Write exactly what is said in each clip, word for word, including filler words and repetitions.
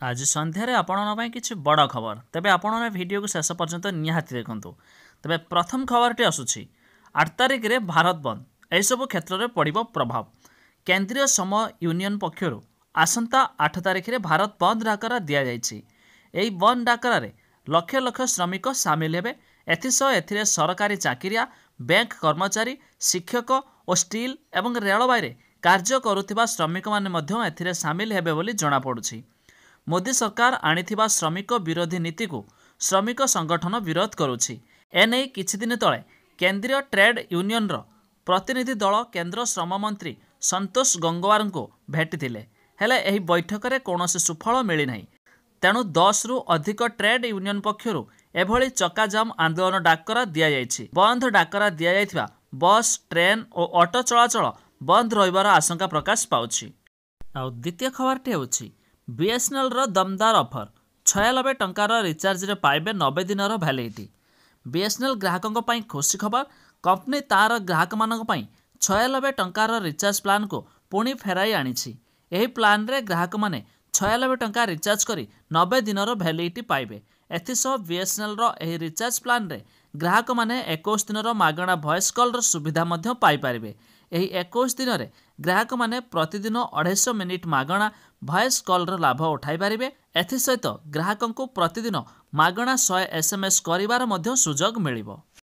आज संध्यार आपण किसी बड़ खबर तेबे आपण वीडियो को शेष पर्यंत निहाती देखु। तेबे प्रथम खबरटी आसुछि आठ तारिख रे भारत बंद एसबू क्षेत्र में पड़िबो प्रभाव। केंद्रीय श्रम यूनियन पक्षर आसंता आठ तारिख रे भारत बंद डाकरा दिया जायछि। एही बंद डाकरा रे लक्ष लक्ष श्रमिक सामिल हेबे। एथिसह एथिरे सरकारी चाकिरिया, बैंक कर्मचारी, शिक्षक और स्टील एवं रेलवे रे कार्य करुथिबा श्रमिक माने मध्य एथिरे सामिल हेबे बोली जणा पड़ुछि। मोदी सरकार आनिथिबा श्रमिक विरोधी नीति को श्रमिक संगठन विरोध करुछि। एने किछि दिन तले केंद्रीय ट्रेड यूनियन रो प्रतिनिधि दल केंद्र श्रम मंत्री संतोष गंगवार को भेटिथिले, हेले एही बैठक रे कोनोसी सुफल मिली नाही। तेणु दस रु अधिक ट्रेड यूनियन पक्षरु एभली चक्काजाम आंदोलन डाकरा दिया जायछि। बंद डाकरा दिया जायथिबा बस, ट्रेन और ऑटो चलाचल बंद रहिबार आशंका प्रकाश पाउछि। आ द्वितीय खबरटी हेउछि बीएसएनएल रो दमदार ऑफर। छियानबे टंकार रिचार्ज रे पाइबे नब्बे दिन भैलिडिटी। बीएसएनएल ग्राहकों पई खुशी खबर। कंपनी तार ग्राहक मानक पई छियानबे टंकार रिचार्ज प्लान को पुणी फेराई आनिछि। एही प्लान रे ग्राहक माने छियानबे टंका रिचार्ज करी नब्बे दिन भैलिडिटी पाइबे। एथिसह बीएसएनएल रो एही रिचार्ज प्लान रे ग्राहक माने इक्कीस दिन मागणा वॉइस कॉल रो सुविधा मध्य पाई पारिबे। एही इक्कीस दिन रे ग्राहक माने प्रतिदिन अढ़ाई मिनिट मागणा वॉइस कॉल रो लाभ उठाई पारिबे। एथि सहित ग्राहकों को प्रतिदिन मागणा सौ एसएमएस करिवार मध्य सुजोग मिलिबो।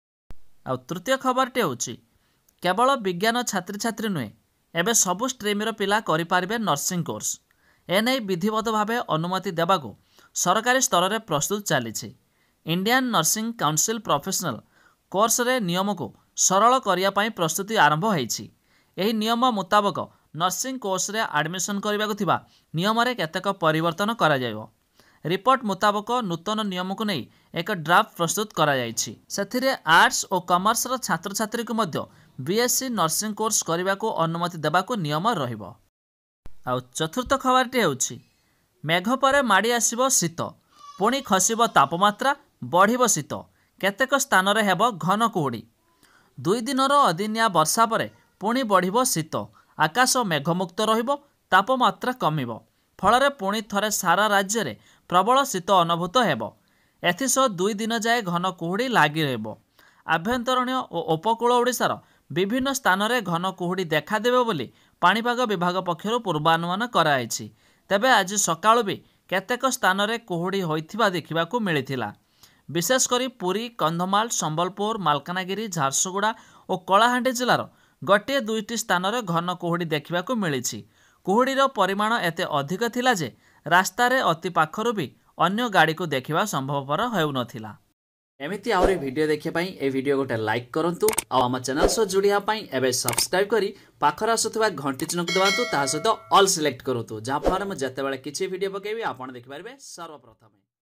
आ तृतीय खबरटी होछि केवल विज्ञान छात्री छात्री नुहे, एबे सबु स्ट्रीम रो पिला करि पारिबे नर्सिंग कोर्स। एने विधिवत भावे अनुमति देबाको सरकारी स्तर रे प्रस्तुत चलीछि। Indian nursing council professional course रे नियम को सरल करिया पई प्रस्तुति आरंभ होईछि। एही नियम मुताबक नर्सिंग कोर्स रे एडमिशन करबाको थिबा नियम रे केतेक परिवर्तन करा जायबो। रिपोर्ट मुताबक नूतन नियम को नहीं एक ड्राफ्ट प्रस्तुत करा जायछि। सेथिरे आर्ट्स और कॉमर्स रो छात्र छात्री को मध्य बीएससी नर्सिंग कोर्स करबाको अनुमति देबाको नियम रहिबो। आ चतुर्थ खबरटी हेउछि मेघ परे माड़ी आसीबो शीत, पुणी खसिबो तापमात्रा, बढ़िबो शीत, केतेक स्थान रे हेबो घन कुहुड़ी। दुई दिनर अदिनिया वर्षा परे पुणी बढ़िबो शीत, आकाश मेघमुक्त रहिबो, तापमात्रा कमिबो। फଳରେ पुणी थरे सारा राज्य रे प्रबल शीत अनुभूत हेबो। एथिसह दुई दिन जाए घन कुहुड़ी लागी रहबो। आभ्यंतरण और उपकूल ओडिशार विभिन्न स्थान रे घन कुहुड़ी देखा देबो बोली पाणीपाग विभाग पक्षरु पूर्वानुमान कराइछि। तेबे आज सकाळु भी केतेक स्थान रे कुहुड़ी होइथिबा देखिबाकू मिलिथिला। विशेषकर पुरी, कंधमाल, संबलपुर, मालकानगिरी, झारसुगुड़ा और कलाहांडी जिलार गोटे दुईटी स्थान रे घन कुहुड़ी देखिबाकू मिलिछि। कुहुड़ीर परिमाण एते अधिक थिला जे रास्ता रे अति पाखरु भी अन्य गाड़ी को देखिबा संभवपर हेउनथिला। एमिति आउरी वीडियो देखिया पई ए वीडियो गोटे लाइक करंतु आ हम चैनल सो जुड़िया पई एबे सब्सक्राइब करी पाखर आसुथबा घंटी चिन्ह को दबातु ता सहित ऑल सिलेक्ट करंतु, जहा फଳରେ म जते बेले किछि वीडियो पकेबी आपण देखि पारबे सर्वप्रथम।